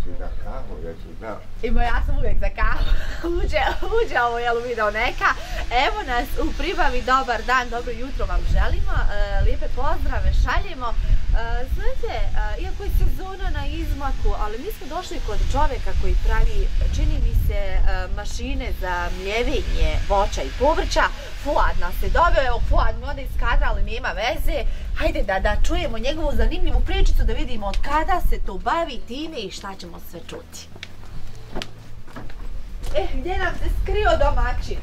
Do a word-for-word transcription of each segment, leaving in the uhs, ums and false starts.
ti za kahu, ja ti da. Ima, ja sam uvijek za kahu. uđe, uđe ovo jel video neka. Evo nas u Pribavi, dobar dan, dobro jutro vam želimo. E, lijepe pozdrave šaljemo. E, znate, e, iako je sezona na izmaku, ali mi smo došli kod čovjeka koji pravi, čini mi se, e, mašine za mljevenje voća i povrća. Fuad nas je dobio, evo Fuad mi ode iz kadra, ali nema veze. Hajde da, da čujemo njegovu zanimljivu pričicu, da vidimo od kada se to bavi time i šta ćemo sve čuti. Eh, gdje nam se skrio domaćin?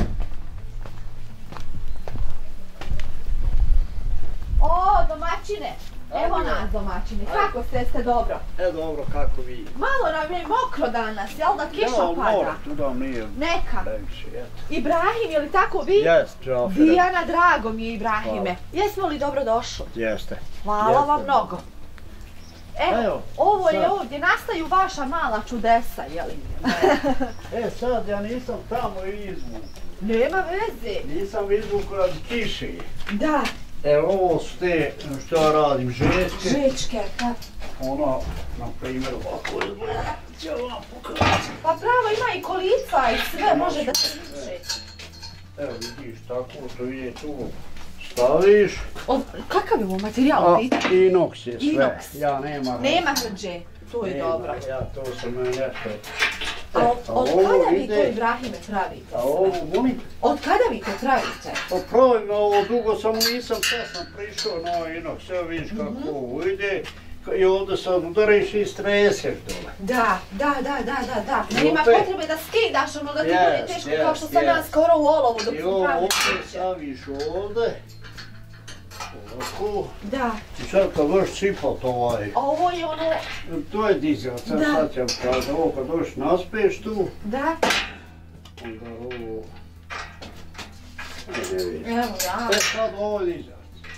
O, domaćine! Evo nas, domaćine. Kako ste, ste dobro? E, dobro, kako vi? Malo nam je mokro danas, jel da kiša pada? Ja, mora, tu da nije. Neka. Previše, eto. Ibrahim, je li tako vi? Jest, Džafere. Dijana, drago mi je, Ibrahime. Jesmo li dobro došli? Jeste. Hvala vam mnogo. Evo, Evo, ovo je sad. ovdje, nastaju vaša mala čudesa, jeli? E, sad ja nisam tamo izvuk. Nema veze. Nisam izvuk radi kiše. Da. Evo, ovo su te, što ja radim, žečke. Žečke, pa. Ono, na primjer, ovako izgleda. Ću vam pokazati. Pa pravo, ima i kolica i sve, može da se više. Evo, vidiš, tako to je tu. Staviš. Od, kakav je ovo materijal? A, inox je sve. Inox. Ja nema. Nema hrđe, to je nema, dobro. Ja to sam me nešto. A od, od ovo kada vi ide- to, Ibrahime, pravite A ovo, sve? molim? Od kada vi to pravite? Pa pravim ovo dugo, samo nisam, sad sam prišao na inox, evo vidiš kako ovo ide. I ovdje sad udariš i streseš dole. Da, da, da, da, da, da. Nema Opet- potrebe da skidaš, ono da ti Yes, bude teško kao što yes, sam yes. ja skoro u olovu dok I sam ovo pravila opet kuće. staviš ovdje. Ovako. Da. I sad kad doš cipat ovaj, A ovo je ono, to je dizel, sad Da. sad ćem kada ovo kad doš naspeš tu, da, onda ovo... Ne, ne vidim. evo ja. E sad ovo je dizel.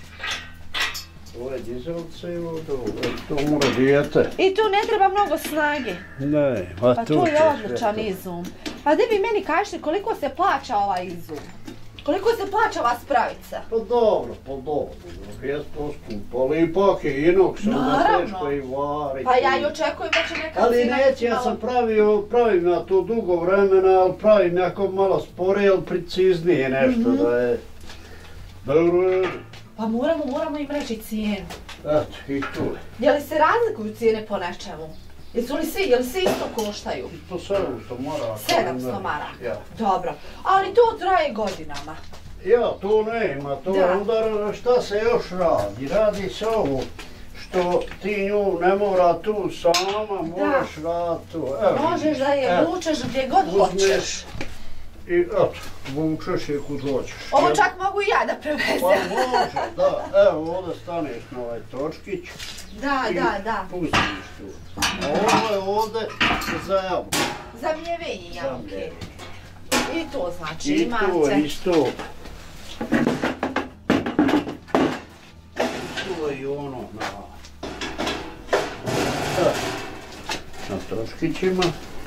Ovo je dizelce i ovo to, to mora dijete. I tu ne treba mnogo snage. Ne, pa, Pa tu to je će odličan sve to. izum. Pa gdje vi meni kažete koliko se plaća ovaj izum? Koliko se plaća ova spravica? Pa dobro, pa dobro, jest to skupo, ali ipak je inox, onda Naravno. teško i vari. Pa ja i očekujem da će neka Ali cijena neće, biti ja malo- sam pravio, pravim ja to dugo vremena, ali pravim jako malo sporije, ali preciznije nešto Mhm. da je... Dobro, Pa moramo, moramo im reći cijenu. eto, i tu je. Je li se razlikuju cijene po nečemu? Jesu li svi, je li svi isto koštaju? Po sedamsto maraka. sedamsto maraka. Ja. Dobro. Ali to traje godinama. Ja, to nema, to Da. onda šta se još radi? Radi se ovo, što ti nju ne mora tu sama, moraš raditi tu. Evo, Možeš vidiš, da je eto, vučeš gdje god uzmeš hoćeš. I eto, vučeš je kud hoćeš. Ovo Jel? čak mogu i ja da Pa prevezem. može, da, evo ovdje staneš na ovaj točkić Da, i da, da. pustiš tu. A ovo je ovdje za jabu. Za mljevenje jabuke. I to znači I to imate. isto. I to je ono na... Da, na točkićima.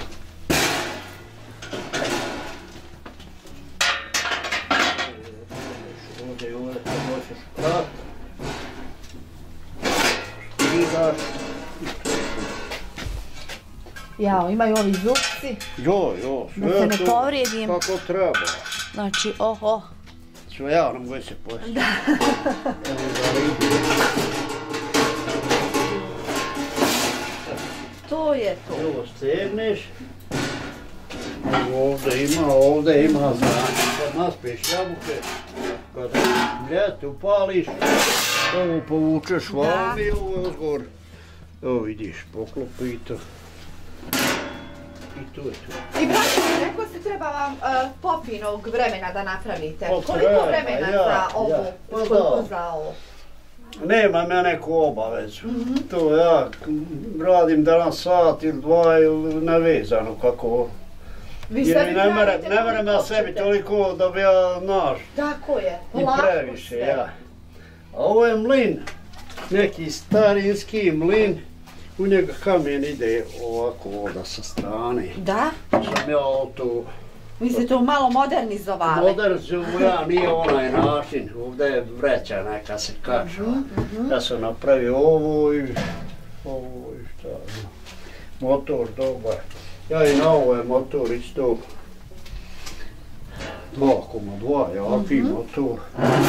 Ovdje i ovdje kad hoćeš prat. Skidaš. Jao, imaju ovi zupci. Jo, jo, sve Da se ne to povrijedim. kako treba. Znači, oho. Sve ja ne mogu se poslije. Da. To je to. Evo stegneš. Ovdje ima, ovdje ima znači. Kad naspiješ jabuke, kad ljeti upališ, ovo povučeš vam i ovo je uzgor. Evo vidiš, poklopi i to. I to je to. I brate, rekao se treba vam uh, popinog vremena da napravite. Pa Koliko treba, vremena ja, za ovo? ja. Pa Koliko da. za ovo? Nemam ja neku obavezu. To ja radim danas sat ili dva ili nevezano kako. Vi Jer sebi ne merem, pravite ne merem ja koliko sebi hoćete. toliko da bi ja naš Tako je, i polako previše, sve. ja. A ovo je mlin, neki starinski mlin, u njega kamen ide ovako ovdje sa strane. Da? Sam ja to Vi ste to malo modernizovali. modernizujem, ja nije onaj način, ovdje je vreća neka se kača. Ja sam napravio ovo i ovo i šta. motor dobar. Ja i na ovo je motor isto dva koma dva, jaki mm-hmm. motor.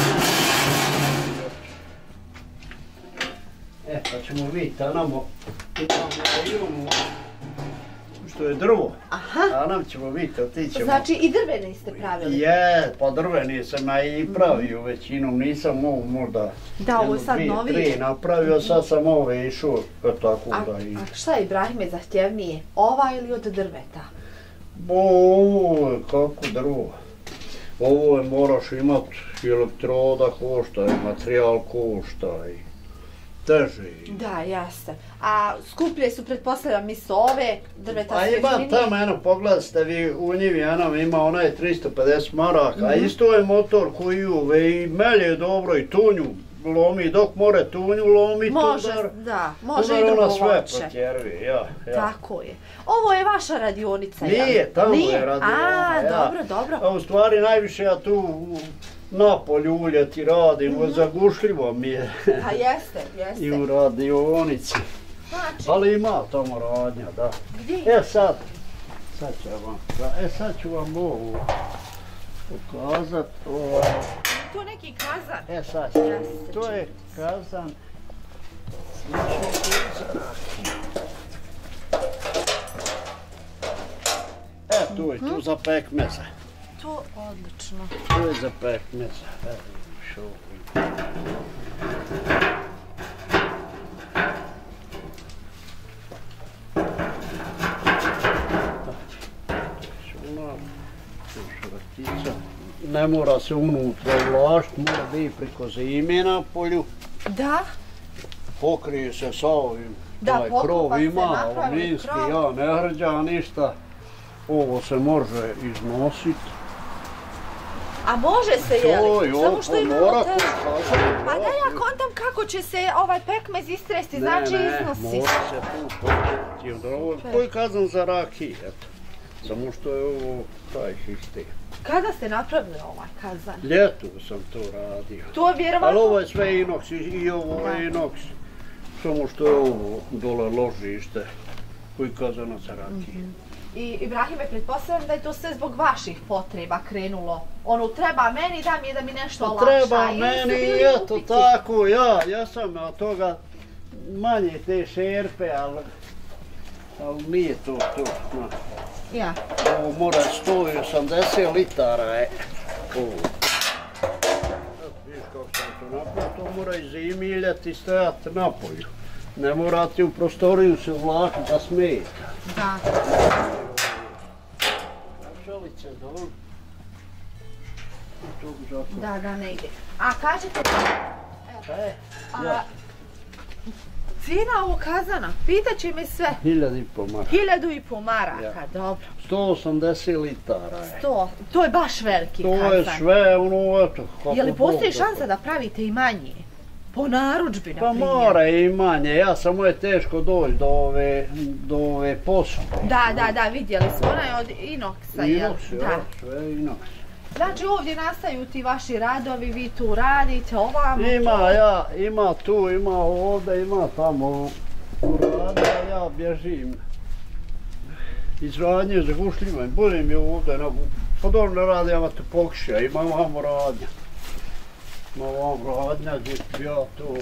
E, pa ćemo vidjeti, tanamo, imamo što je drvo, Aha. a nam ćemo vidjeti, otićemo. Znači i drvene ste pravili? Je, pa drvene sam ja i pravio većinom, nisam ovo možda da, ovo je sad dvije, novi. tri napravio, sad sam ove išao tako a, da i... A šta je, Ibrahime, zahtjevnije, ova ili od drveta? Ovo je kako drvo. Ovo je moraš imat, elektroda košta i materijal košta i teže. Da, jasno. A skuplje su, pretpostavljam, mi su ove drveta sve jeftinije? A ima tamo jedno, pogledajte vi u njivi, jednom ima onaj tristo pedeset maraka, mm-hmm. a isto je motor koji uve i melje dobro i tunju lomi, dok more tunju lomi, može, tudar, da, može tudar i drugo ona sve loče. potjervi, ja, ja. Tako je. Ovo je vaša radionica, Nije, jel? tamo Nije? je radionica, A, ja. dobro, dobro. A u stvari najviše ja tu na polju uljeti radim, mm-hmm. zagušljivo mi je. Pa jeste, jeste. I u radionici. Znači. Ali ima tamo radnja, da. Gdje? E sad, sad ću vam, e sad ću vam ovu pokazat. O, to neki kazan. E sad, Jeste, to je kazan. E tu je, tu hmm? za pekmeza. To odlično. To je za pekmeza. Evo vidiš ovo. Ne mora se unutra uvlašt, mora biti preko zime na polju. Da. Pokrije se sa ovim. Da, ovaj pokupa krov ima, se, napravi aluminijski, krov. ja ne hrđa ništa. Ovo se može iznositi. A može se, jeli? To, samo što jo, ima mora te... ko Pa da ja kontam kako će se ovaj pekmez istresti, ne, znači ne, iznosi. Ne, može se tu pokriti. Ovo je koji kazan za rakije, eto. Samo što je ovo taj sistem. Kada ste napravili ovaj kazan? Ljetu sam to radio. To je vjerovatno... Ali ovo je sve inox i, i ovo je inox. Samo što je ovo dole ložište koji kazana za rakije. Mm-hmm. I Ibrahime, pretpostavljam da je to sve zbog vaših potreba krenulo. Ono, treba meni da mi je da mi nešto olakša. Treba meni, eto tako, ja, ja sam od toga manje te šerpe, ali, ali nije to to. No. Ja. Ovo mora sto osamdeset litara je. Ovo. Viš kako sam to napravio, to mora i zimi iljati stojati na polju. Ne morate u prostoriju se vlakati da smeta. Da. Šalice, dobro. Da, da, ne ide. A kažete... E, a, ja. Cijena ovog kazana, pitaće me sve. Hiljadu i po maraka. Hiljadu i po maraka, ja. Dobro. sto osamdeset litara je. Sto, to je baš veliki to kazan. To je sve, ono, eto. Je li postoji šansa da pravite i manje? Po narudžbi, na pa primjer. Pa mora i manje, ja samo je teško doći do ove, do ove posude. Da, da, da, vidjeli smo, ona je od inoksa, jel? Inoks, ja, sve inoks. Znači ovdje nastaju ti vaši radovi, vi tu radite, ovamo... Ima, tu. Ja, ima tu, ima ovdje, ima tamo u radu, a ja bježim iz radnje za gušljima i budem je ovdje, na, podobno radi, ja te pokušaj, ima vamo radnja. Ima vamo radnja gdje bi ja tu...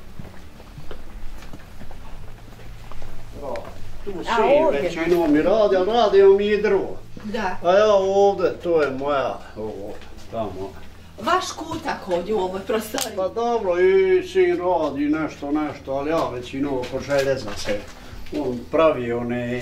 Tu si većinom mi radi, ali radimo mi i drvo. Da. A ja ovdje, to je moja, ovo, tamo. Vaš kutak ovdje u ovoj prostoriji? Pa dobro, i sin radi nešto, nešto, ali ja većinom oko željeza se, on pravi one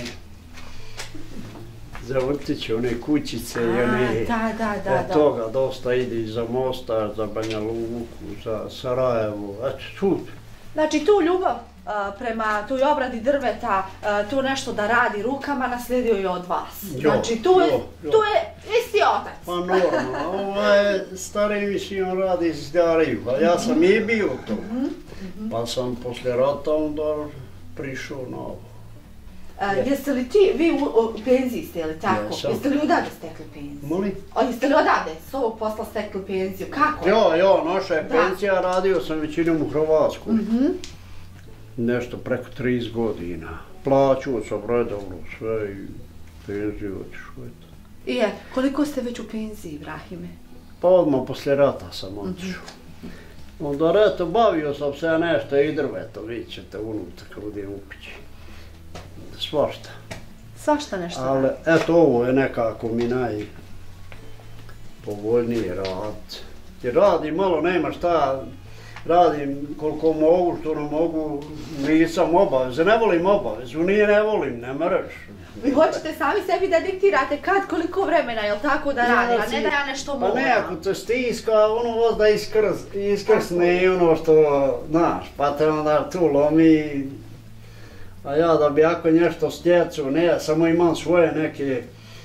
za vrtiće, one kućice i one... Da, da, da, da. Toga dosta ide i za Mostar, za Banja Luku, za Sarajevo, eto, tu. Znači tu ljubav uh, prema toj obradi drveta, uh, tu nešto da radi rukama, naslijedio je od vas. Jo, znači tu je, jo, jo. tu je isti otac. Pa normalno, ovaj stari mi sin radi iz Dariju, a ja sam i bio to. Mm-hmm. Pa sam poslije rata onda prišao na ovo. Uh, jeste li ti, vi u, u penziji ste, li tako? Jesam. Jeste li odavde stekli penziju? Molim? O, jeste li odavde s ovog posla stekli penziju? Kako? Jo, jo, naša je penzija, radio sam većinom u Hrvatsku. Mm-hmm. Nešto preko trideset godina. plaćao sam redovno sve i penziju otišao. I je, koliko ste već u penziji, Ibrahime? Pa odmah poslije rata sam otišao. Onda eto, bavio sam se nešto i drveto, vidjet ćete unutra kad budem u kući. Svašta. Svašta nešto ali, radi? Eto, ovo je nekako mi najpovoljnije raditi. Jer radim malo, nema šta, radim koliko mogu, što ne mogu, nisam obaveze, ne volim obavezu, nije ne volim, ne moraš. Vi hoćete sami sebi da diktirate kad, koliko vremena, jel tako da radi, a ne da ja nešto moram? Pa nekako te stiska, ono vas da iskrs, iskrsne i ono što, znaš, pa te onda tu lomi. A ja da bi ako nešto stjecu, ne, samo imam svoje neke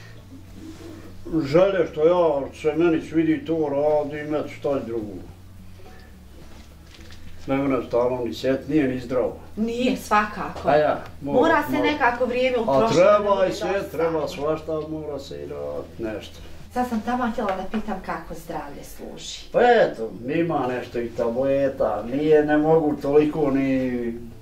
želje što ja se meni svidi to radim, eto šta je drugo. Ne mene stalno ni sjet, nije ni zdravo. Nije, svakako. A ja, mora, mora se mora. nekako vrijeme utrošiti. A treba i sve, treba svašta, mora se i raditi nešto. Sad sam tamo htjela da pitam kako zdravlje služi. Pa eto, ima nešto i tableta, nije, ne mogu toliko ni,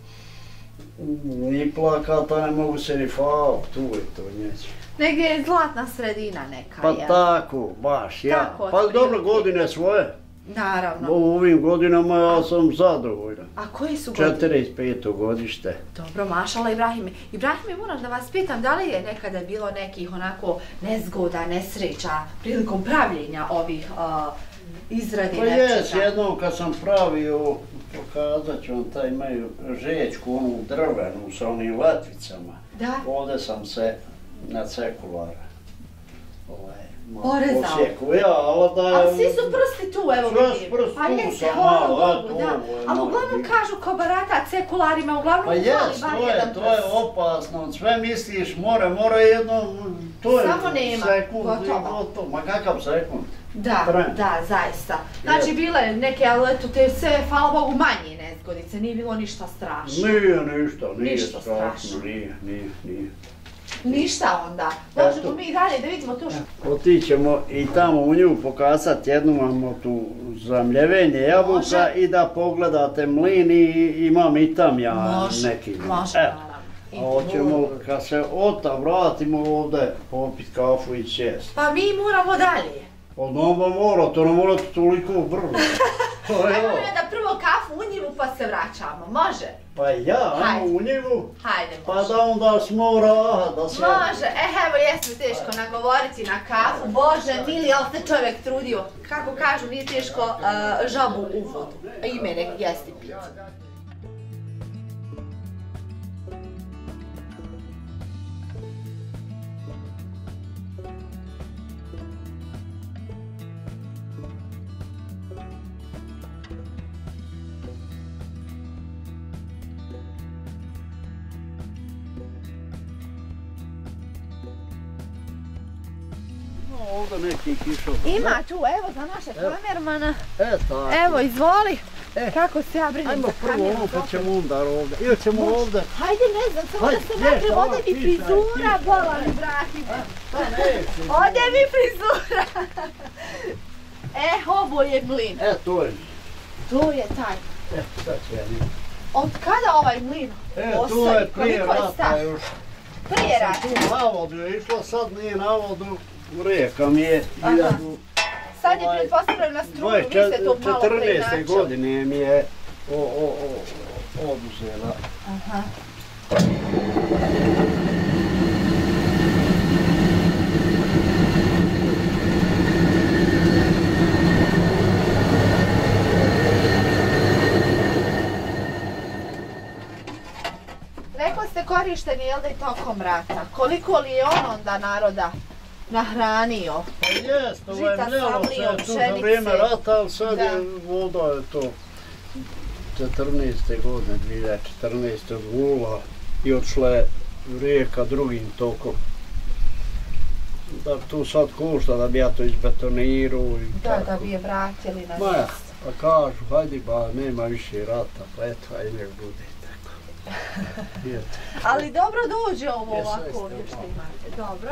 ni plakata, ne mogu se ni fao, tu je to neće. Negdje je zlatna sredina neka, Pa jel? tako, baš, ja. Tako, Pa dobro, otprilike. godine svoje. Naravno. U ovim godinama ja sam zadovoljan. A koji su godine? četrdeset peto godište. Dobro, mašala Ibrahime. Ibrahime, moram da vas pitam, da li je nekada bilo nekih onako nezgoda, nesreća prilikom pravljenja ovih uh, izradi Pa jes, jednom kad sam pravio, pokazat ću vam taj imaju žečku, onu drvenu sa onim letvicama. Da? Ovdje sam se na cekulara. Ovaj, porezao. Osjeku, ja, ali da je... Ali svi su prsti tu, evo Sve vidim. prst Pa tu jeste, sam hvala malo, Bogu, eto, da. ovo je Ali moj uglavnom dio. kažu ko barata cekularima, uglavnom Pa fali jes, bar to je, jedan to je prst. opasno, sve misliš, mora, mora jedno, to je Samo nema, sekund i gotovo. gotovo. Ma kakav sekund? Da, Tren. da, zaista. Znači, bile neke, ali eto, te sve, hvala Bogu, manje nezgodice, nije bilo ništa strašno. Nije ništa, nije Ništa strašno. strašno, nije, nije, nije. Ništa onda. Eto. Možemo mi dalje da vidimo to što... Otićemo i tamo u nju pokazati jednu imamo tu zamljevenje jabuka Može. i da pogledate mlin i imam i tam ja Može, neki. može, Evo. naravno. A hoćemo, kad se od tam vratimo ovdje, popit kafu i sjest. Pa mi moramo dalje. Od nova mora, to ne morate toliko brzo. To je Ajmo ovo. mi da prvo kafu u njivu pa se vraćamo, može? Pa ja, ajmo Hajde. u njivu, Hajde, pa može. da onda smora, aha, da se... Može, e evo jesmo teško nagovoriti na kafu, Bože mili, ali se čovjek trudio. Kako kažu, nije teško uh, žabu u vodu, a i mene jesti piti. Ovdje neki kišo. Ima tu, evo za naše kamermana. E, tako. Evo, izvoli. E, Kako se ja brinem Ajmo za prvo kameru. ovo, pa ćemo onda ovdje. Ili ćemo ovdje. Hajde, ne znam, samo da Hajde, se ne, napravim, samo ode mi pišaj, frizura, pišaj. bola mi, Ibrahime. Pa neću. Ode mi frizura. E, ovo je mlin. E, to je. To je taj. E, sad ću ja njim. Od kada ovaj mlin E, to postoji? je prije Koliko je rata star? još. Prije Sam rata. tu na vodu je išla, sad nije na vodu. Rijeka mi je Aha. hiljadu... Sad je ovaj, pretpostavljeno na struju, vi ste to malo pre četrnaeste načeli. godine mi je o, o, o, oduzela. Aha. Rekli ste korišten je, jel da i tokom rata. Koliko li je on onda naroda nahranio? Pa jest, ovaj Žita mljelo samlio, se tu za pšenice. vrijeme rata, ali sad Da. je voda je to četrnaeste godine, dvije hiljade četrnaeste odgula i odšla je rijeka drugim tokom. Da tu sad košta da bi ja to izbetonirao i Da, tako. da bi je vratili na Ma ja, mjesto. pa kažu, hajde ba, nema više rata, pa eto, hajde nek bude tako. I eto. Ali dobro dođe ovo Jesu, ovako jeste, ovdje što imate, dobro.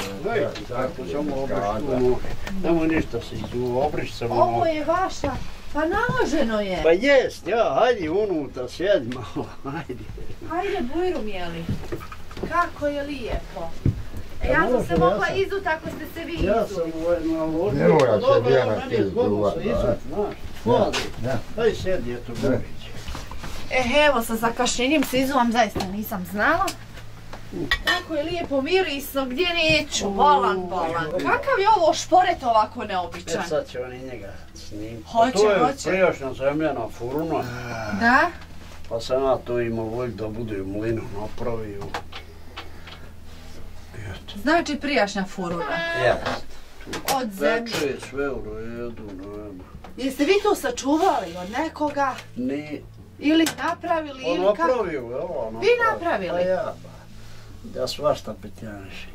Gledajte, tako samo obriš tu noge. Nemoj ništa se izduva, obriš samo Ovo noge. je vaša Pa naloženo je. Pa jest, ja, hajde unutra, sjedi malo, hajde. Hajde, bujru mijeli. Kako je lijepo. E, ja sam se mogla izut ako ste se vi izuli. Ja sam naložio. Evo ja Dobro, se vjera meni je zgodno se izut, znaš. Hvala. Hajde sjedi, eto, Burić. E, evo, sa zakašnjenjem se izuvam, zaista nisam znala. Kako je lijepo mirisno, gdje neću, bolan, bolan. Kakav je ovo šporet ovako neobičan? E, sad će oni njega snimiti. Hoće, To je hoće. prijašnja zemljana furuna. Da? Pa sam ja to imao volj da bude u mlinu napravio. Znači prijašnja furuna. Jest. Od zemlje. Peče sve u redu, nema. Jeste vi to sačuvali od nekoga? Ni... Ili napravili, On ili kako? napravio, evo, Vi napravili? Pa ja, ba. Ja svašta petjanši.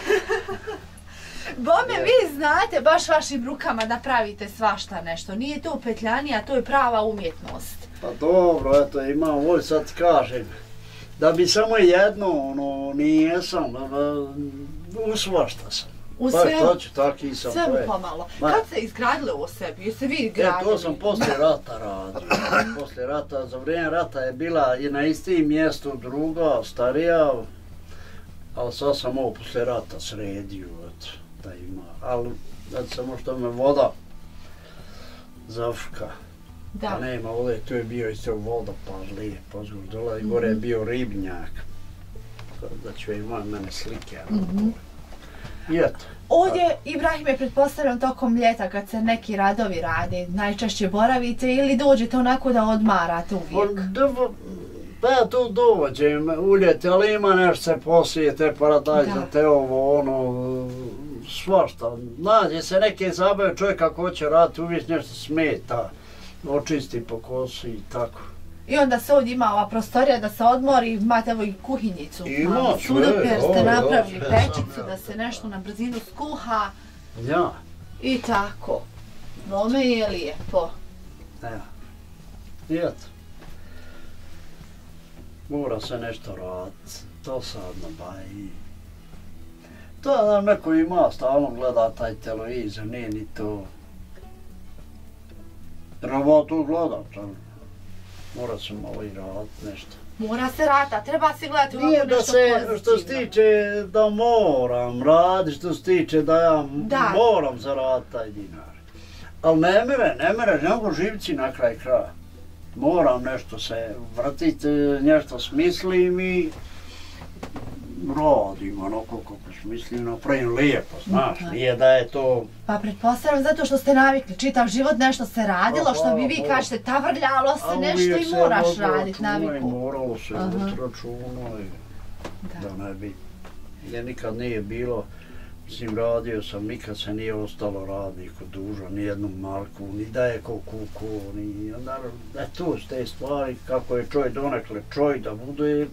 Bome, vi znate baš vašim rukama da pravite svašta nešto. Nije to petljanija, to je prava umjetnost. Pa dobro, eto, imam volj, sad ti kažem. Da bi samo jedno, ono, nijesam, u svašta sam. U Pa sve, što ću, taki sam. sve to je. pomalo. Ma. Kad ste izgradili ovo sebi? Jeste vi E, gradili? to sam poslije rata radio. Poslije rata, za vrijeme rata je bila i na istim mjestu druga, starija, ali sad sam ovo poslije rata sredio, eto, da ima. Ali, eto, samo što me voda zafka. Da. Pa nema, ovdje tu je bio isto vodopad lijepo, zbog dole i gore je bio ribnjak. Da ću imati mene slike. Mhm. I eto. Ovdje, Ibrahime, pretpostavljam tokom ljeta kad se neki radovi rade, najčešće boravite ili dođete onako da odmarate uvijek? Pa ja tu dođem uljeti, ali ima nešto se posijete, paradajza, te ovo, ono, svašta. Nađe se neke zabave, čovjek ako hoće raditi, uvijek nešto smeta, očisti po kosi i tako. I onda se ovdje ima ova prostorija da se odmori, imate evo i kuhinjicu. Ima malo sve, sudopjer ste ovo, napravili, ovo, sve pečicu sam, da se nešto na brzinu skuha Ja, i tako. Bome je lijepo. evo. I eto. Mora se nešto raditi, dosadno ba i... To da neko ima, stalno gleda taj televizor, nije ni to... Treba tu gledat, ali mora se malo i raditi nešto. Mora se rata, treba si gledati ovako Nije nešto da se, pozitivno. što se tiče da moram raditi, što se tiče da ja Da. moram zaraditi taj dinar. Ali ne mere, ne mere, ne mogu živci na kraj kraja. Moram nešto se vrtiti, nešto smislim i radim onako kako smislim, napravim lijepo, znaš, Mhm. nije da je to... Pa pretpostavljam zato što ste navikli, čitav život nešto se radilo, Pa, što bi vi pa, kažete tavrljalo se a nešto uvijek i se moraš vodilo raditi računa i naviku. moralo se Aha. voditi računa i Da. da ne bi, jer nikad nije bilo, mislim radio sam, nikad se nije ostalo radniku dužo, ni jednu marku, ni da je ko kuku, ni onda, da tu s te stvari, kako je čovjek donekle čovjek da bude,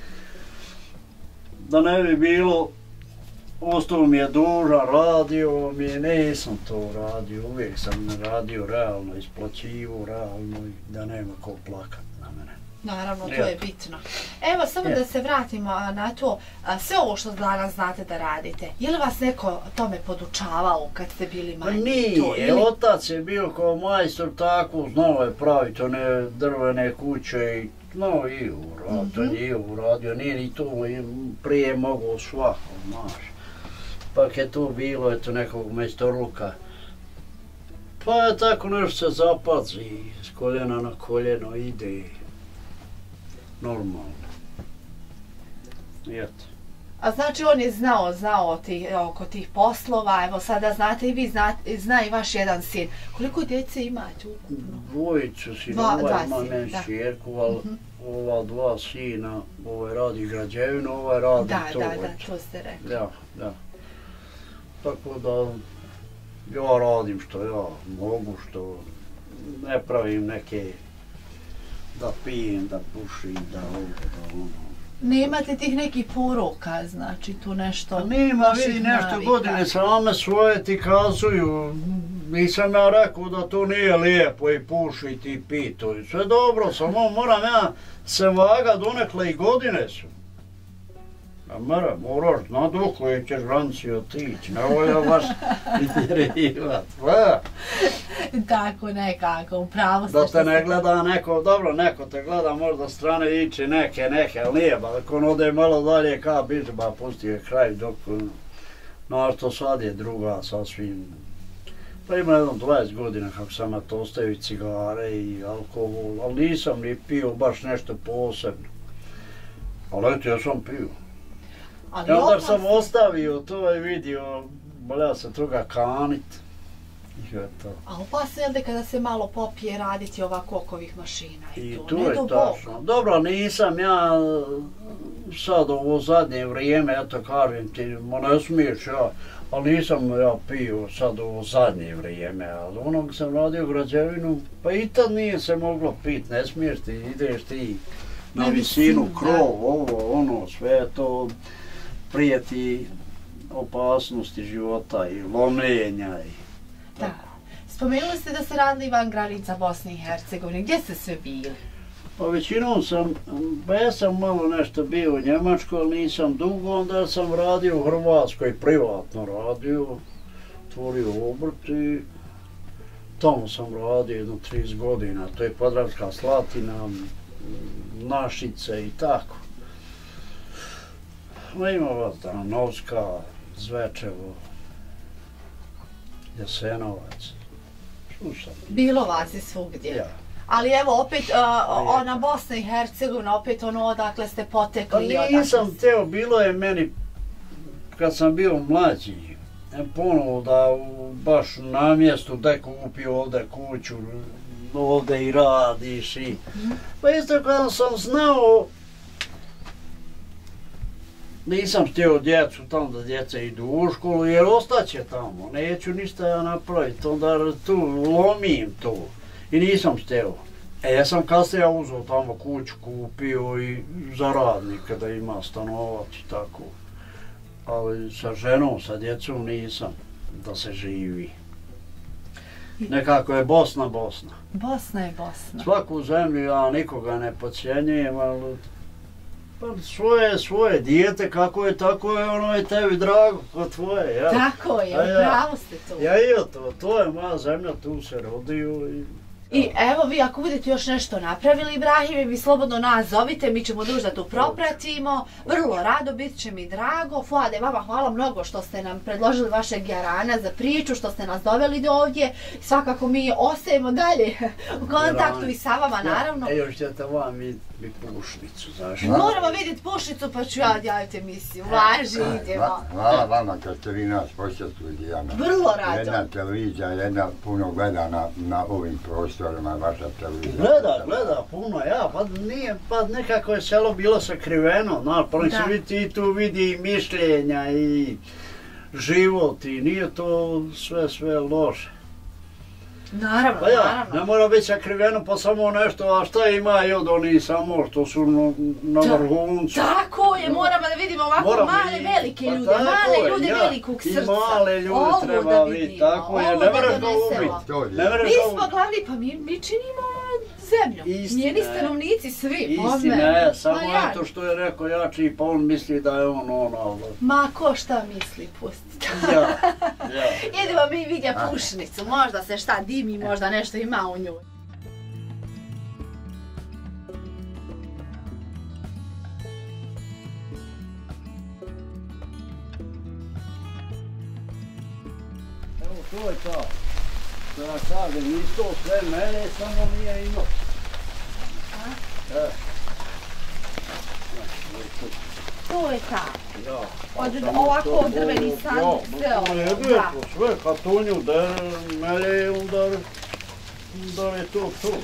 da ne bi bilo, ostao mi je dužan, radio mi je, nisam to radio, uvijek sam radio realno, isplaćivo realno i da nema ko plakat na mene. Naravno, to Ja. je bitno. Evo, samo da se vratimo a, na to, a, sve ovo što danas znate da radite, je li vas neko tome podučavao kad ste bili Pa manji? nije, To, ili- otac je bio kao majstor tako, znao je praviti one drvene kuće i no i uradio, to nije uradio, nije ni to i prije mogao svako, znaš. Pak je tu bilo, eto, nekog majstorluka. Pa je tako nešto se zapazi, s koljena na koljeno ide, normalno. I eto. A znači on je znao, znao ti, oko tih poslova, evo sada znate i vi, znate, zna i vaš jedan sin. Koliko djece imate ukupno? Dvojicu Dva- sinova dva ima sina, ne da. čerku, ali ova dva sina, ovaj radi građevinu, ovaj radi Da, to. da, da, eto. to ste rekli. Da, da. Tako da ja radim što ja mogu, što ne pravim neke da pijem, da pušim, da ovo, da ono. Nemate tih nekih poruka, znači tu nešto Pa nima, vaših vidi nešto navika. godine same svoje ti kazuju. Nisam ja rekao da to nije lijepo i pušiti i pituju. Sve dobro, samo moram ja se vaga donekle i godine su. A mora, moraš znat do koje ćeš granici otići, ne volja baš itjerivat. Pa, Tako nekako, upravo ste da što te ne ste- gleda neko, dobro, neko te gleda možda strane ići neke, neke, ali nije, ba, ako on ode malo dalje ka biže, ba pusti je kraj, dok, no što sad je druga sasvim. Pa ima jedno dvadeset godina kako sam na to ostavio i cigare i alkohol, ali nisam ni pio baš nešto posebno. Ali eto, ja sam pio. Ali I onda opasno. sam ostavio to i vidio, bolja se toga kanit. I eto. A opasno je li da kada se malo popije raditi ovako oko ovih mašina i, I to, tu ne je do Bog. tačno. Dobro, nisam ja sad ovo zadnje vrijeme, eto kažem ti, ma ne smiješ ja, ali nisam ja pio sad ovo zadnje vrijeme, ali onog sam radio građevinu, pa i tad nije se moglo pit, ne smiješ ti, ideš ti na Na visinu, visinu, krov, ovo, ono, sve to prijeti opasnosti života i lomljenja i Da. Spomenuli ste da ste radili van granica Bosne i Hercegovine. Gdje ste sve bili? Pa većinom sam, pa ja sam malo nešto bio u Njemačkoj, ali nisam dugo, onda sam radio u Hrvatskoj, privatno radio, otvorio obrt i tamo sam radio jedno trideset godina, to je Podravska Slatina, Našice i tako. Ma ima vas Novska, Zvečevo, Jasenovac, slušam. Bilo vas je svugdje. Ja. Ali evo opet, uh, ona Bosna i Hercegovina, opet ono odakle ste Pa potekli. i nisam odakle- teo, bilo je meni, kad sam bio mlađi, ponovo da u, baš na mjestu da kupi ovdje kuću, ovdje i radiš i... Pa isto kada sam znao, nisam htio djecu tamo da djeca idu u školu jer ostaće tamo, neću ništa ja napraviti, onda tu lomim to i nisam htio. E, ja sam kasnije ja uzeo tamo kuću, kupio i za radnika da ima stanovac i tako. Ali sa ženom, sa djecom nisam da se živi. Nekako je Bosna, Bosna. Bosna je Bosna. Svaku zemlju ja nikoga ne podcjenjujem, ali pa svoje, svoje dijete, kako je, tako je, ono je tebi drago, kao tvoje, ja. Tako je, A ja- upravo ste tu. Ja i to, to je moja zemlja, tu se rodio i... I evo vi ako budete još nešto napravili, Ibrahime, vi slobodno nas zovite, mi ćemo duž da tu propratimo, vrlo rado, bit će mi drago. Fuade, vama hvala mnogo što ste nam predložili vašeg jarana za priču, što ste nas doveli do ovdje. Svakako mi ostajemo dalje u kontaktu i sa vama, naravno. E, još ćete vam mi, mi pušnicu, znaš. Moramo vidjeti pušnicu pa ću ja odjaviti emisiju, važi, idemo. Hvala vama kad ste vi nas posjetili, Dijana. Vrlo rado. Jedna televizija, jedna puno gleda na, na ovim prostorima, vaša televizija. Gleda, gleda puno, ja, pa nije, pa nekako je selo bilo sakriveno, znaš, pa Da. se vidi i tu vidi i mišljenja i život i nije to sve, sve loše. Naravno, Pa ja, naravno. ne mora biti sakriveno pa samo nešto, a šta ima i od onih samo što su na, na Da. vrhuncu. Tako je, moramo da vidimo ovako Moramo male, i- velike pa ljude, tako male je, ljude ja. velikog I srca. male ljude Ovo treba da vidjeti, vidimo, tako je, ovo ne da moraš ga donesemo. ubiti. To je. Ne moraš Mi ga smo ubiti. glavni, pa mi, mi činimo zemlju. Istina Njeni je. stanovnici svi, po Istina meni. je, samo Ma ja- eto što je rekao jači, pa on misli da je on ono, ali... Ma ko šta misli, pustite. Ja, ja. Idemo mi vidjeti pušnicu, možda se šta dimi, možda nešto ima u njoj. Evo, to je to. Što ja kažem, nisu to sve mene, samo nije imao. E. To je ta. Ja, Od- a samo ovako to od drveni mogu- sanduk, ja, sve ma ovo, ne bi da. to sve, katunju, da melje, onda, onda je to to.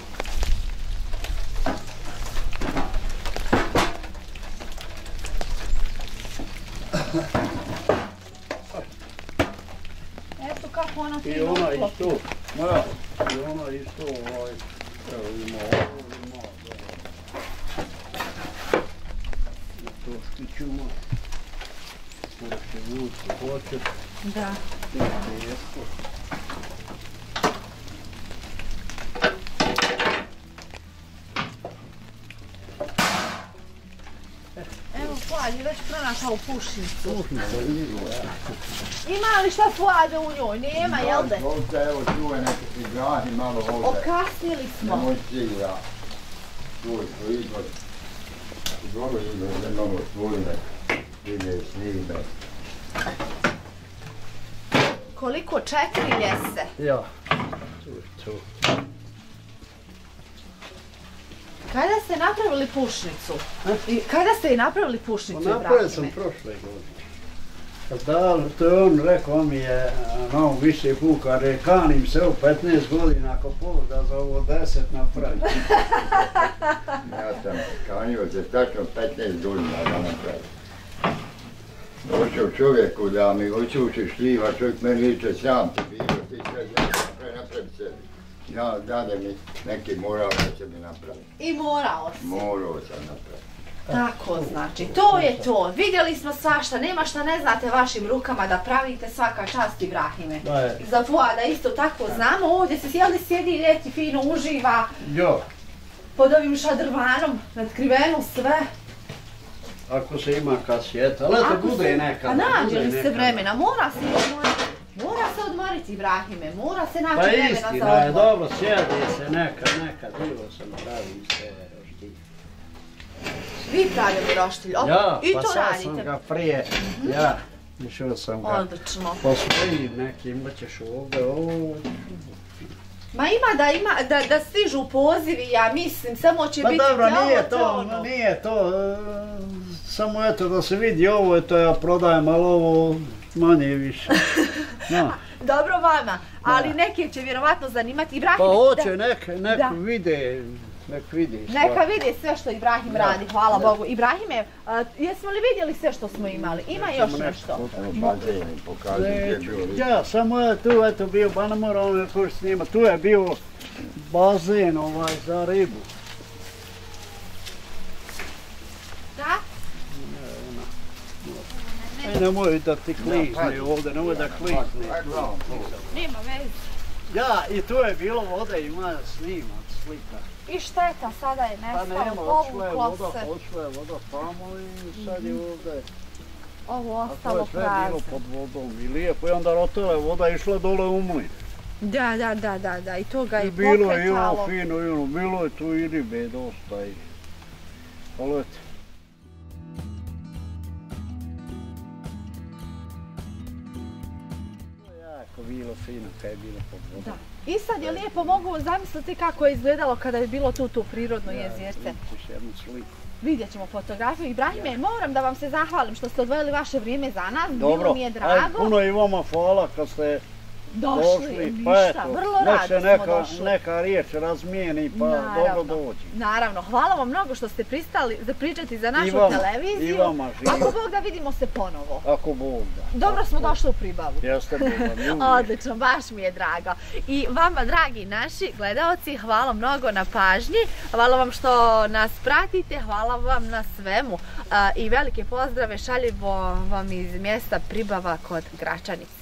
Eto kako ona I fino ona uklopi. isto, ma, i ona isto, ovaj, evo ima ovo, ima, da. I to škićuma. Možete vući, hoće, Da. i teško. Evo, Fuad je već pronašao pušnicu. Pušnica, vidio, ja. Ima li šta Fuade u njoj? Nema, jel de? Ovdje, evo, tu je neki grani malo ovdje. Okasnili smo. Nemoj cilja. Tu je proizvod. Dobro izvod, nemamo svojine. Ide snime. Koliko? Četiri ljese. Ja, tu je tu. Kada ste napravili pušnicu? I kada ste i napravili pušnicu, Ibrahime? Napravio sam prošle godine. Da, to je on rekao, on mi je malo više pukar, je kanim se u petnaest godina, ako pol da za ovo deset napravi. Ja sam kanio se tačno petnaest godina da napravim. Došao čovjeku da mi očuči šljiva, čovjek meni liče sam ti bilo, ti sve napravi, napravi sebi. Ja, dade mi neki moral da će mi napraviti. I morao si. Morao sam napraviti. Tako znači, to je to. Vidjeli smo svašta, nema šta ne znate vašim rukama da pravite, svaka čast Ibrahime. Za Fuada isto tako znamo, ovdje se sjeli sjedi ljeti fino uživa. Jo. Pod ovim šadrvanom, nadkriveno sve. Ako se ima kad sjeta, ali to bude nekad. A nađe li se vremena, mora se odmoriti. Mora se odmoriti Ibrahime, mora se naći pa vremena za odmor. Pa istina je, dobro, sjedi se nekad, nekad, bilo sam pravim se roštilj. Vi pravili roštilj, ja, i pa to sad radite? sam ga prije, ja, išao sam ga odlično. Po svojim nekim, da ćeš ovdje, ovo... Ma ima da ima, da, da stižu pozivi, ja mislim, samo će pa biti... Pa dobro, nije to, to, ono. nije to, e, samo eto da se vidi ovo, eto ja prodajem, ali ovo manje više. No. Dobro vama, ali da. Neke će vjerovatno zanimati. Ibrahim, pa hoće, da, nek, nek da. vide, nek vidi. Neka vidi sve što Ibrahim da. radi, hvala da. Bogu. Ibrahime, a, jesmo li vidjeli sve što smo imali? Ima ne, još nešto? Evo bazeni, pokaži gdje je bio. Ja, samo je tu eto bio, ba ne moram me koš snima, tu je bio bazen ovaj za ribu. Da? Aj, nemoj da ti klizne ovdje, nemoj da klizne. Nema veze. Ja, i tu je bilo vode, ima snimak, slika. I šteta, sada je nestalo, povuklo se. Odšla je voda tamo i sad je ovdje. Ovo ostalo prazno. A to je sve bilo pod vodom i lijepo i onda rotela je voda išla dole u mlin. Da, da, da, da, da, i to ga je pokretalo. Bilo je i ono fino, i ono, bilo je tu i ribe dosta i... Ali eto. Bilo fino kad je bilo pod vodom. I sad je lijepo, mogu zamisliti kako je izgledalo kada je bilo tu to prirodno ja, jezirce. Ćeš jednu sliku. Vidjet ćemo fotografiju. Ibrahime, ja. moram da vam se zahvalim što ste odvojili vaše vrijeme za nas. Dobro. Bilo mi je drago. Aj, puno i vama hvala kad ste došli. došli. Ništa, Pa eto, vrlo rado smo neka, došli. Neka riječ razmijeni pa naravno, dobro dođi. Naravno, hvala vam mnogo što ste pristali za pričati za našu I vama, televiziju. I vama živim. Ako Bog da, vidimo se ponovo. Ako Bog da. Dobro smo došli u Pribavu. Jeste Bog. Odlično, baš mi je drago. I vama, dragi naši gledaoci, hvala mnogo na pažnji. Hvala vam što nas pratite, hvala vam na svemu. I velike pozdrave šaljemo vam iz mjesta Pribava kod Gračanice.